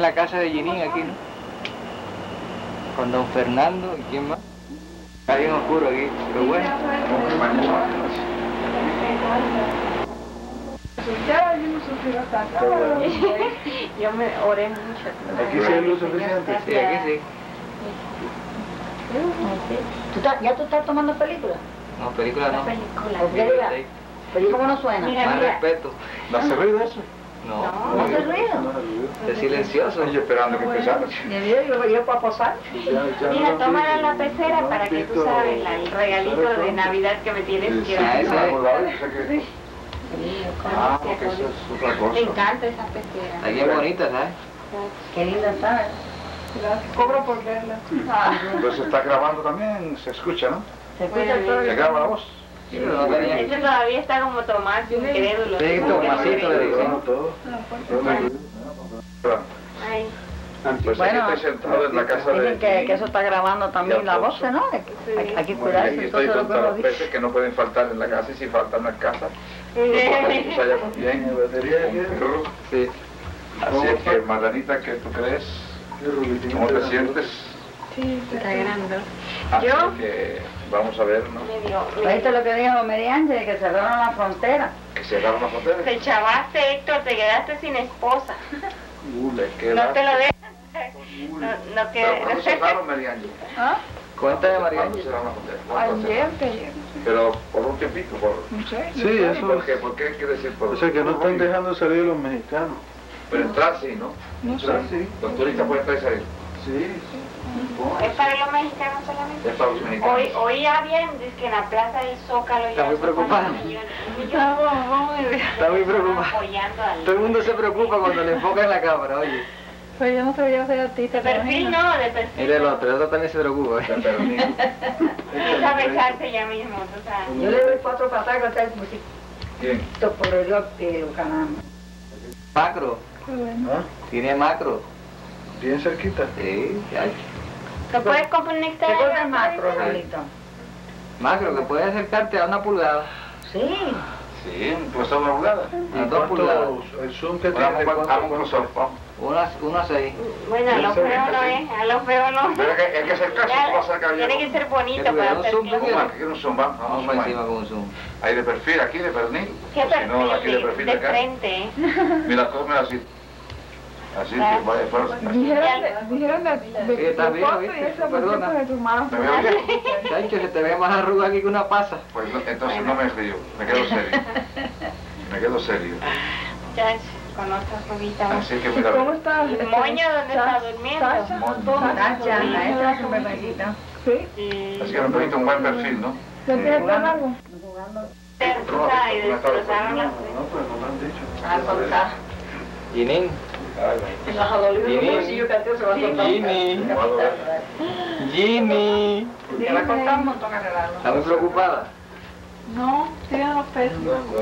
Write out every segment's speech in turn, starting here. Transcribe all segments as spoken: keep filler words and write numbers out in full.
la casa de Ginny aquí, ¿no? Con don Fernando y quién más. Está bien oscuro aquí, pero bueno. Ya yo no sufrí bastante. Yo me oré mucho. ¿Aquí sí hay luz suficiente? Sí, aquí sí. ¿Tú estás, ¿Ya tú estás tomando película? No, película no. ¿Por qué diga? ¿Película cómo no suena? Mira, Más mira. respeto. ¿No hace ruido eso? No. ¿No hace ruido? Es silencioso. Estoy esperando que empezara. Yo yo yo para posar. Mira, tómala la pecera para que tú sabes la- el regalito de Navidad que me tienes que Ah, dar. esa es. Ah, porque eso es otra Me cosa. encanta esa pecera. Está bien bonita, ¿sabes? Qué linda sabes. Cobro por verla. Pues se está grabando también, se escucha, ¿no? Se escucha todo. Se graba la voz. Sí, pero no tenía. Este todavía está como Tomás, incrédulo. Sí, Tomasito le dicen. Todo. Ay, Pues Bueno, aquí estoy sentado en la casa de... Dicen que, que eso está grabando también la voz, ¿no? Hay, hay- hay que Muy cuidarse bien, y estoy entonces lo con que todos uno los dice. peces que no pueden faltar en la casa, y si faltan en la casa, pues allá también. Sí. Así es que, Margarita, ¿qué tú crees? ¿Cómo te sientes? Sí, está grande. Así ¿Yo? que vamos a ver, ¿no? Me dio, me ¿Oíste lo que dijo Mary Ángel? Que cerraron la frontera. Que cerraron la frontera. Te chavaste, Héctor, te quedaste sin esposa. Uh, le queda... No te lo dejan. No, no Pero que... ¿cuándo cerraron, Mariángel? ¿Ah? Cuéntame, ¿Cuándo María. cerraron la frontera? ¿Cuándo Ayer, cerraron? que ayer. Pero por un tiempito, por... No sé. Sí, ¿Y eso por qué? ¿Por qué quiere decir por...? O sea que no están dejando salir los mexicanos. Pero entrar sí, ¿no? No sé. Entrar sí. Los turistas pueden entrar y salir. Sí. Es para los mexicanos solamente. Es para los mexicanos. Hoy, hoy habían, dice que en la plaza del Zócalo Está ya muy preocupada. Estamos muy bien. Está muy preocupada. apoyando al... Todo el mundo se preocupa cuando le enfocan la cámara, oye. Pues yo no sabía ser artista. De perfil no, de perfil. Mira el otro, el otro también se preocupa. Ya, ¿eh? pero ni- Empieza a besarse ya mismo, tú sabes. Yo le doy cuatro patadas a ustedes musicito ¿Quién? por el de caramba. Macro. Qué bueno. ¿Ah? Tiene macro. Bien cerquita. Sí, ya. ¿Te puedes conectar? ¿Qué cosa es macro, Raulito? Macro, que puede acercarte a una pulgada. Sí. Sí, pues son una pulgada. A dos pulgadas. El zoom que Vamos tiene, con ¿cuánto? vamos con nosotros, vamos. Unas, unas seis. Bueno, a lo feo no es, a lo feo no. Pero es que hay que acercarse, Ya, ¿cómo va a acercar tiene yo? que ser bonito ¿Qué para tuviera un zoom, perfil. ¿Cómo más? ¿Quiere un zoom? Vamos, Vamos vamos para a encima zoom. con un zoom. Ahí de perfil, aquí de pernil. ¿Qué O si no, aquí de perfil? perfil De, de de acá. frente, ¿eh? Mira, come así. Así, que vaya, fuerza. Dijeron de, dijeron de, de, Sí, está de bien, foto ¿viste? y eso, por Perdona. cierto, de tus manos. ¿Me veo bien? Chacho, se te ve más arruga aquí que una pasa. Pues no, entonces no me río, me quedo serio. Me quedo serio. Ya, con otra rubita. Así que ¿Y mira, cómo estás? ¿El moño dónde está durmiendo? Sasha, Moño. Nacha, esa es su bebecita. ¿Sí? Sí. así que me permite un buen perfil, ¿no? ¿Ya tienes pelo largo? Tú sabes, y destrozaron las... No, pues no me han dicho. A contar. Ginny. Nos ha dolido Ginny. un bolsillo que a ti se va a cortar. Ginny. Me va a doler. Ginny. Te va a costar un montón arreglarlo. ¿Está muy preocupada? No, tienen los pesos.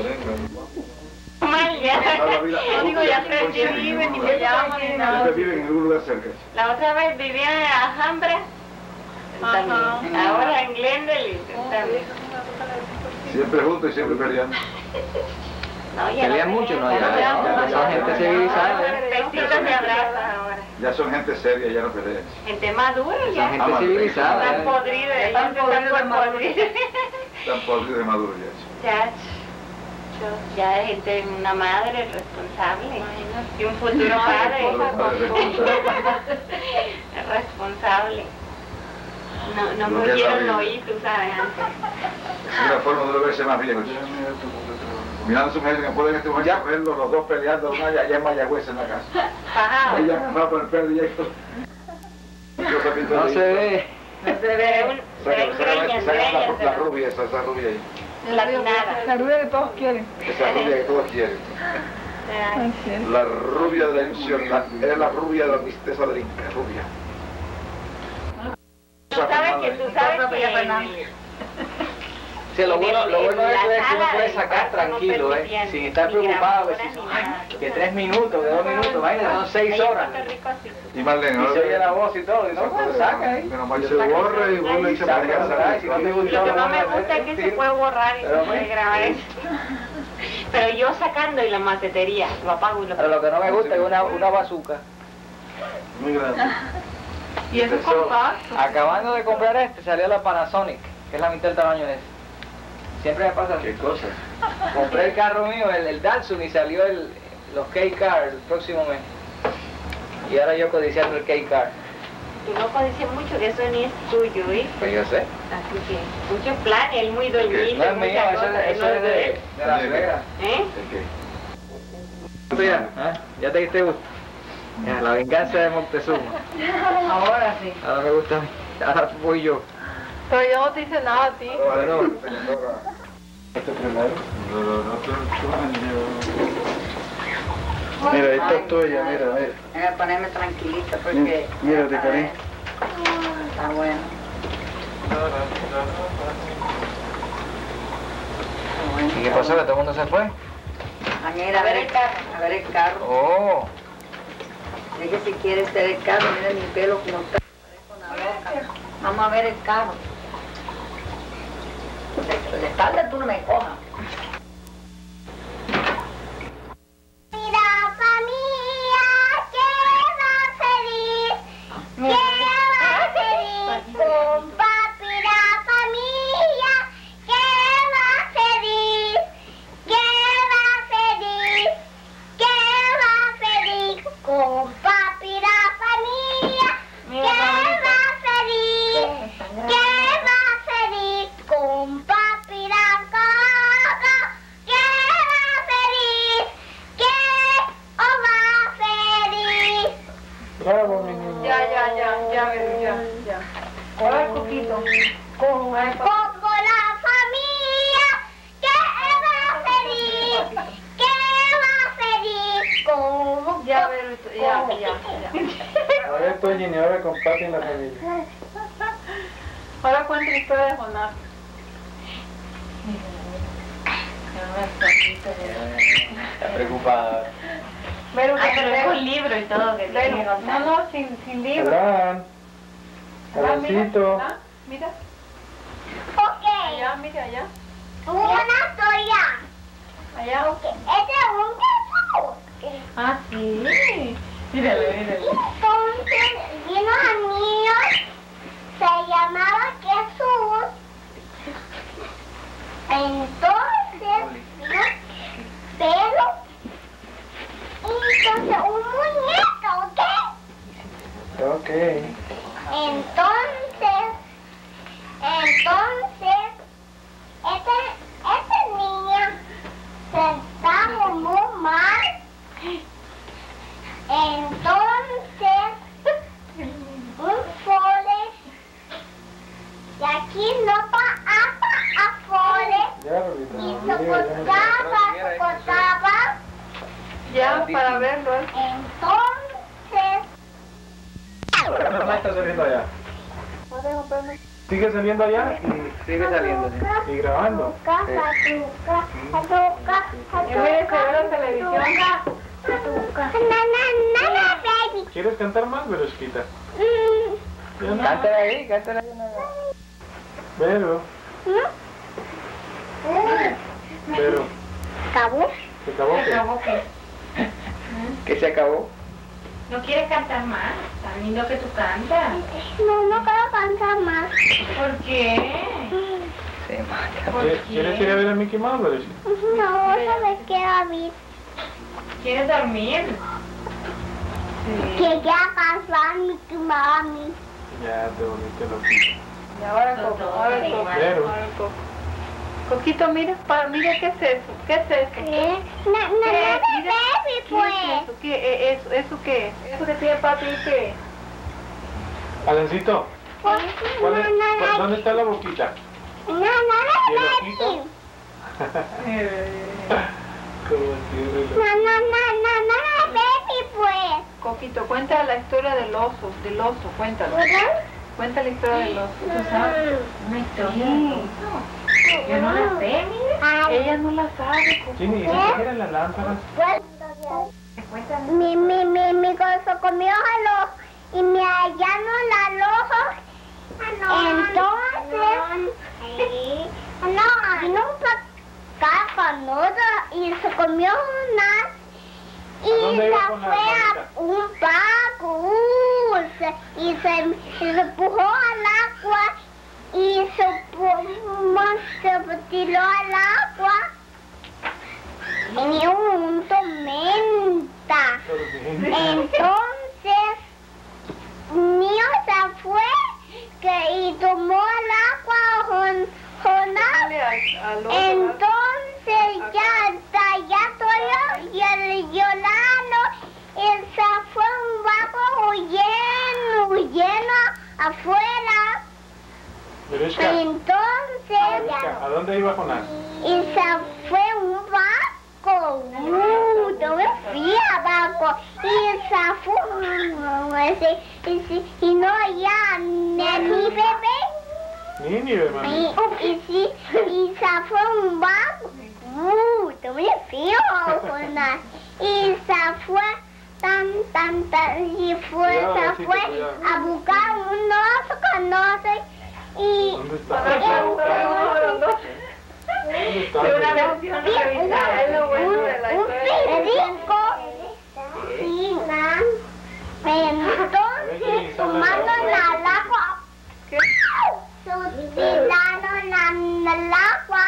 Mal, ya. Yo digo, ya aprendí, vive, ni me llamo, ni nada. Ustedes viven en algún lugar cerca. La otra vez vivía en Alhambra, también. Ahora en Glendale, también. Siempre juntos y siempre peleando. No, ya Pelean no mucho, pelean, ¿no? ya Ya, no ya, pelean. son gente civilizada. Besitos y abrazos ahora. Ya son gente seria, ya no pelean. Gente madura Son ya. gente Aman. civilizada. Están ¿eh? podridos, ya Están están podridos de por maduro. podridos. Están podridos de maduro ya. Ya, ya es gente, una madre responsable. Y un futuro padre. Responsable. No, no Lo me que es la quiero vida. oír, tú sabes, antes. Es una forma de no verse más viejo. Mirando a su mujer, que pueden este momento verlos los dos peleando, una allá en Mayagüez en la casa. Fajado. Ella agarrada por el pelo y esto. No se ve. No se Se ve ve. un- se ven greñas, Saca greñas, la, la pero rubia, esa, esa rubia ahí. latinada. La rubia que todos quieren. Esa rubia que todos quieren. Ya. Ay, sí. La rubia de la ilusión, la, es la rubia de la tristeza del Inca, rubia. Tú sabes que tú sabes que Sí, lo bueno, lo bueno de eso es que uno La puede sala sacar de tranquilo, no ¿eh? Sin estar ni preocupado, que, grabadoras si- ni nada. que tres minutos, que dos minutos, imagínate, son seis Ahí en horas. Puerto Rico así. Y Marlene, Y se oye la voz y todo, y no, pues saca ahí. Menos mal Y yo se borra y vuelve a echar para Saca, atrás. saca, si no te Lo gustó, que no me no, gusta es que se tiro. puede borrar y Pero se puede bueno. grabar eso. Pero yo sacando y la macetería, lo apago y lo Pero lo que no me gusta es una, una bazuca. Muy grande. Y eso es compacto. Acabando de comprar este, salió la Panasonic, que es la mitad del tamaño de este. Siempre me pasa así. ¿Qué cosas? Compré el carro mío, el, el Datsun, y salió el, los K-Car el próximo mes. Y ahora yo codiciando el K-Car. Tú no codices mucho, que eso ni es tuyo, ¿eh? Pues yo sé. Así que, muchos planes, él muy dormido, No es mío, muchas eso, cosas, es- eso no es de, de Las Vegas. ¿Eh? ¿El qué? ¿Tú ya? ¿Ah? ¿Ya te diste gusto? Ya, la venganza de Montezuma. Ahora sí. Ahora me gusta a mí. Ahora voy yo. Pero yo no te hice nada a ti. Bueno, ¿Este primero? No, no, no, Mira, ahí está tuya, mira, mira. Voy a ponerme tranquilita porque... Mira, mírate, cariño. Está bueno. ¿y qué pasó? ¿Que todo el mundo se fue? A mira, a ver el carro. A ver el carro. Oh, Dije si quieres ver el carro, mira mi pelo como está. Parezco una loca. Vamos a ver el carro. De, de espalda tú no me cojas. Bravo, mi niño. Ya, ya, ya, ya, ya, ya, ya. Ahora el coquito. Como la familia que va feliz, que va feliz, como Ya, ver, ya, ya, ya. A ver, Toñini, ahora con papi en la familia. Ahora cuenta la historia de Jonás. está preocupada. Pero Ay, pero es un libro y todo que Pero, tiene que contar. no, no, sin, sin libro. Abraham. Ah, mira, Abrancito. ah, mira, Ok, allá, mira, allá, una historia. allá. Ok, este es un Jesús. Ah, sí. Míralo, míralo. Entonces vino a niños, se llamaba Jesús. Entonces vino pelo. Entonces un muñeco, ¿ok? Ok. Entonces, entonces, este, este niño se estaba muy mal. Entonces, un fole, y aquí no pasa a fole, Ya, Rorita. y ya, se ya, ya. cortaba, se cortaba. Ya, para verlo. ¿eh? Entonces, No está saliendo allá. Sigue saliendo allá Sigue saliendo, sí. y, y grabando. azúcar, azúcar, azúcar, Y mire, se ve la televisión. azúcar. Na, na, na, na, baby. ¿Quieres cantar más, Veroshquita? Mm. ¿Ya no? Cántale ahí, cántale ahí. Vero, Mm. Vero, ¿Acabó? ¿se acabó qué? ¿Cómo que? Que se acabó. ¿No quieres cantar más? Tan lindo que tú cantas. No, no quiero cantar más. ¿Por qué? Se mata. ¿Por ¿Quieres- ¿Quieres ir a ver a Mickey Mouse, Veroshquita? No, no me quiero ir. ¿Quieres dormir? Sí. Que ya pasó a mi mami. Ya te volviste loquito. Y ahora el coco, ahora el coco, Pero- ahora el coco. Coquito, mira, pa, mira, ¿qué es eso? ¿Qué es eso? ¿Qué? Na, na, ¿Qué? na, Mira, baby, ¿qué pues. es eso? ¿Qué eh, eso, eso qué es? ¿Eso que tiene papi qué? Alancito, Pues, ¿cuál na, es- na, na, ¿dónde está la boquita? na, na, na, ¿Y el baby. ojito? Como tiene el Na, na, na, na, na, na, baby, pues. Coquito, cuenta la historia del oso, del oso, cuéntalo. ¿Verdad? Cuenta la historia del oso. ¿Tú sabes? Una historia de eso. Yo no la sé, mira. Ay, Ella no la sabe, Coco. Chini, ¿y si se quieren las lámparas? pues, Cuéntame. mi, mi, mi, mi gozo comió el ojo y me hallano la ojo. Entonces, no, vino un cacanudo y se comió una ¿A y dónde se iba con la fue a manita? un pago, se, y se, y se empujó al agua y se, pu- se tiró al agua. Tenía un tormenta. Entonces, mío se fue que, y tomó el agua con, con agua. Entonces ya, ya estoy y el Yolano y se fue un barco huyendo, huyendo afuera. Mireska, Entonces, ¿a dónde iba Jonás? y se fue un barco, uh, yo me fui a barco, y se fue, y, y, y no ya, ni mi bebé, Nínive, mami. y, y, sí, y se fue un barco, uh, yo me fui a Jonás, y se fue, tan, tan, tan, y fue, Cuidado, se Diosito, fue cuidado. a buscar un oso que no sé, y... ¿Dónde está? y- ¿Dónde está? De una versión revisada, es lo bueno de la historia. Entonces, tomando el agua, tirando el agua,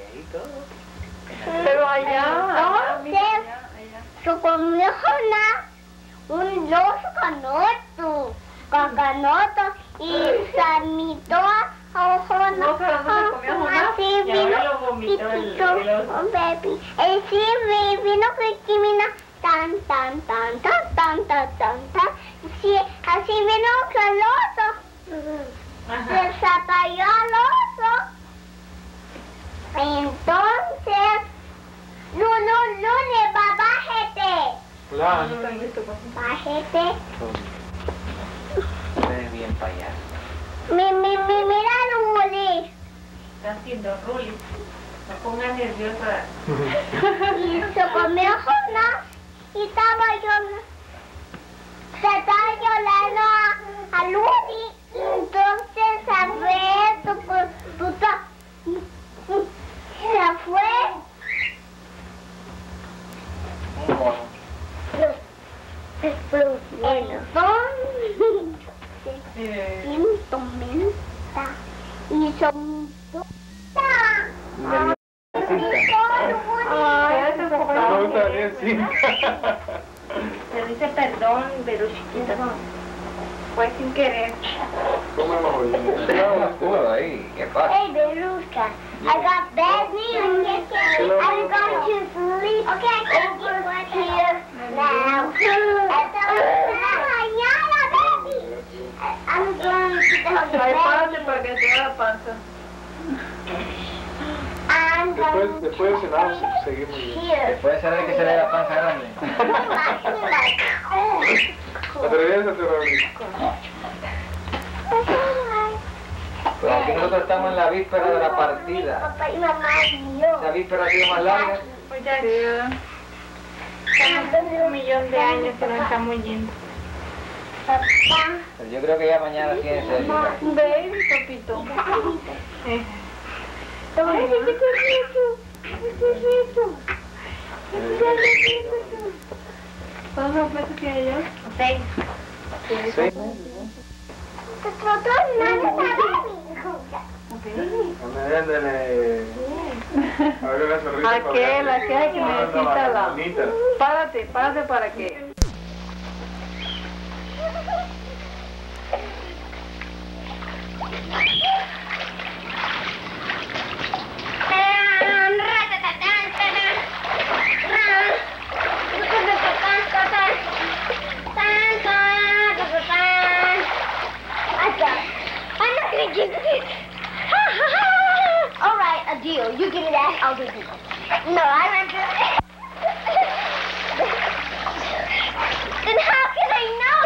Pero allá, entonces, se comió Jonás un oso canoto, con canoto, y se mitó a Jonás. No, pero no se comió Jonás, Así y ahora vino, lo vomitó el- y el oso. un baby. Y sí, vi- vino Cristina, tan, tan, tan, tan, tan, tan, tan, tan. Sí, así vino que el oso. Se cayó al oso. Entonces, Lulu, Lulu, va, bájate. Plan. Bájate. Ustedes bien payaso. Mi, mi, mi, mira, Luli. Está haciendo rulis. No pongas nerviosa. Y se comió Jonás y estaba llorando. Se estaba llorando a, a Luli. Y entonces a ver, tu, tu, tu, se fue. Un mono. Entonces, en tormenta y son No está bien, sí. Se dice perdón, pero chiquita. Fue sin querer. ¿Cómo hemos oído? No, oscuro ahí. ¿Qué pasa? Hey, Beluska, I got bad news. I'm going to sleep over here now. Mañana, baby. I'm going to Ahí párate bed. para que te vea la panza. I'm Después, going después de cenar, seguimos bien. here. Después de saber que se le da la panza grande. Atreviéndote, Raúl. Pues aquí nosotros estamos en la víspera de la partida. Papá y mamá y yo. La víspera ha sido más larga. Pues ya estamos un millón de años que nos estamos yendo. Papá. Pero yo creo que ya mañana tiene que ser. Baby, papito. Eh, Ay, qué bonito. Qué bonito. ¿Cuántos meses tiene yo? seis. Sí. Nosotros nada Ándale. Abre la sonrisa. Aquel, aquel que Ah, necesita no, la... bonita. Párate, párate para que... All right, a deal. You give me that, I'll give you. No, I remember. Then how can I know?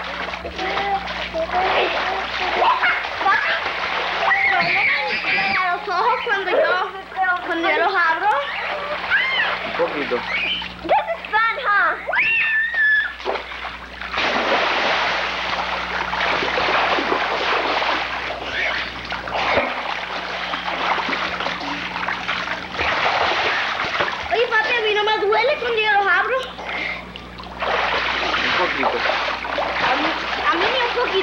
A los ojos cuando yo, cuando yo los abro. Un poquito. This is fun, huh? Oye, papi, a mí no me duele cuando yo los abro. Un poquito. A mí, a mí ni un poquito.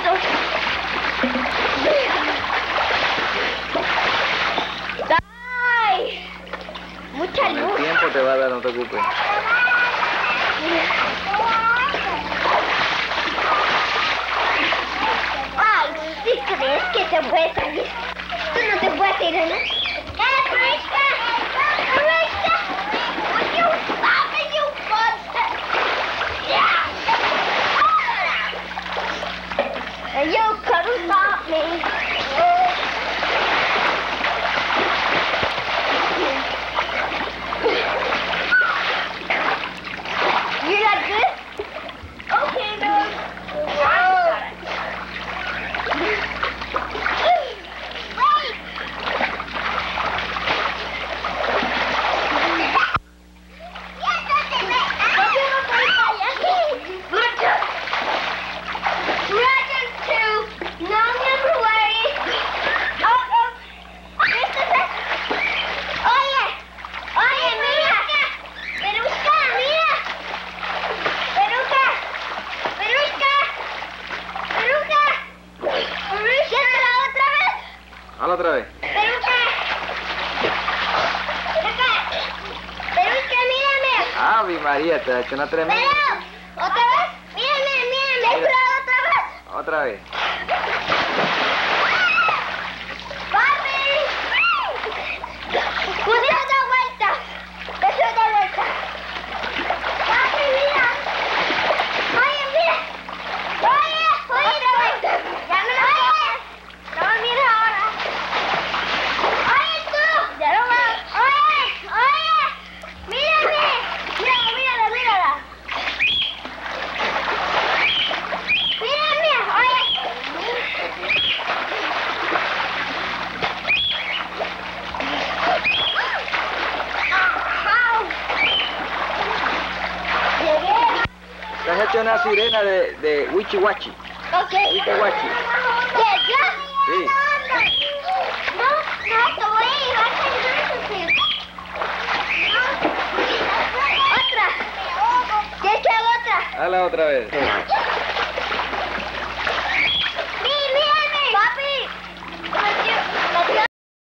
a dar, no te ocupes. Ay, ¿sí crees que te puedes salir? Tú no te puedes ir, ¿no? ¡Eh, Rishka! ¡Rishka! Will you stop it, you monster? Yeah! And you couldn't stop me. You like this? Okay, dude. Hazlo otra vez. Peluca. Peluca. Peluca, mírame. Ave María, te ha hecho una tremenda. Pero, otra vez. Mírame, mírame. Mira. Otra vez. Otra vez. Papi. Pude dar vueltas. Eso da vueltas. Papi, mira. Oye, mira. Oye, oye, da vueltas. Ya me lo oye. No, mira ahora. Oye, tú. Ya no me... Oye, oye. Mírame. Mírala, mírala, mírala. Mírame, oye. Au. Llegué. Te has hecho una sirena de, de Wichi Wachi. Ok. Wichi Wachi. ¿Qué, yo? Sí. No, no, te voy a llevar a otra. ¿Quieres que haga otra? Hazla otra vez.